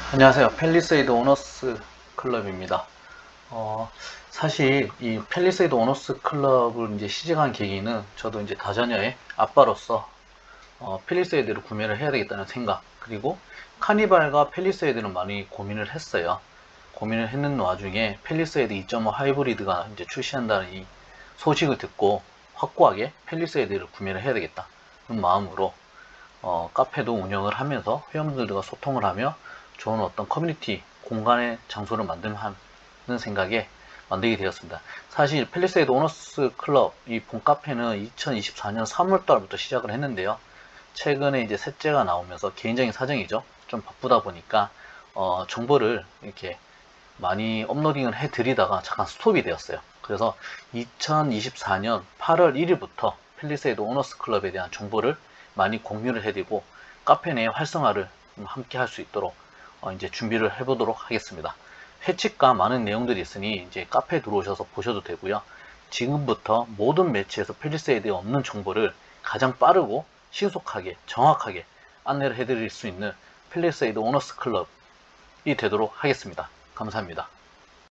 안녕하세요. 팰리세이드 오너스 클럽입니다. 사실 이 팰리세이드 오너스 클럽을 이제 시작한 계기는 저도 이제 다자녀의 아빠로서 팰리세이드를 구매를 해야 되겠다는 생각, 그리고 카니발과 팰리세이드는 많이 고민을 했어요. 고민을 했는 와중에 팰리세이드 2.5 하이브리드가 이제 출시한다는 이 소식을 듣고 확고하게 팰리세이드를 구매를 해야 되겠다는 마음으로 카페도 운영을 하면서 회원분들과 소통을 하며 좋은 어떤 커뮤니티 공간의 장소를 만드는 생각에 만들게 되었습니다. 사실 팰리세이드 오너스 클럽 이 본카페는 2024년 3월달부터 시작을 했는데요. 최근에 이제 셋째가 나오면서 개인적인 사정이죠. 좀 바쁘다 보니까 정보를 이렇게 많이 업로딩을 해드리다가 잠깐 스톱이 되었어요. 그래서 2024년 8월 1일부터 팰리세이드 오너스 클럽에 대한 정보를 많이 공유를 해드리고 카페 내 활성화를 함께 할 수 있도록 이제 준비를 해보도록 하겠습니다. 회칙과 많은 내용들이 있으니 이제 카페에 들어오셔서 보셔도 되고요. 지금부터 모든 매체에서 팰리세이드에 없는 정보를 가장 빠르고 신속하게 정확하게 안내를 해드릴 수 있는 팰리세이드 오너스 클럽이 되도록 하겠습니다. 감사합니다.